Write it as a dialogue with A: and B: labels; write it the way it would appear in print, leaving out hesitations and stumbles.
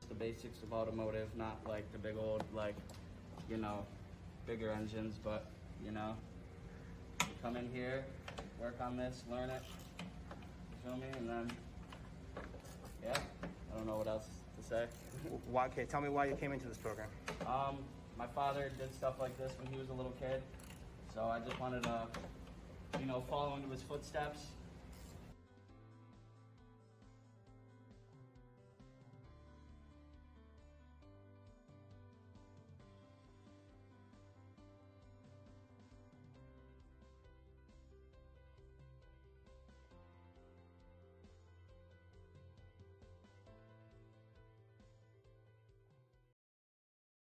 A: the basics of automotive, not like the big old, like, you know, bigger engines, but, you know, you come in here, work on this, learn it, you feel me? And then, yeah, I don't know what else to say.
B: Why, okay, tell me why you came into this program.
A: My father did stuff like this when he was a little kid, so I just wanted to, you know, follow into his footsteps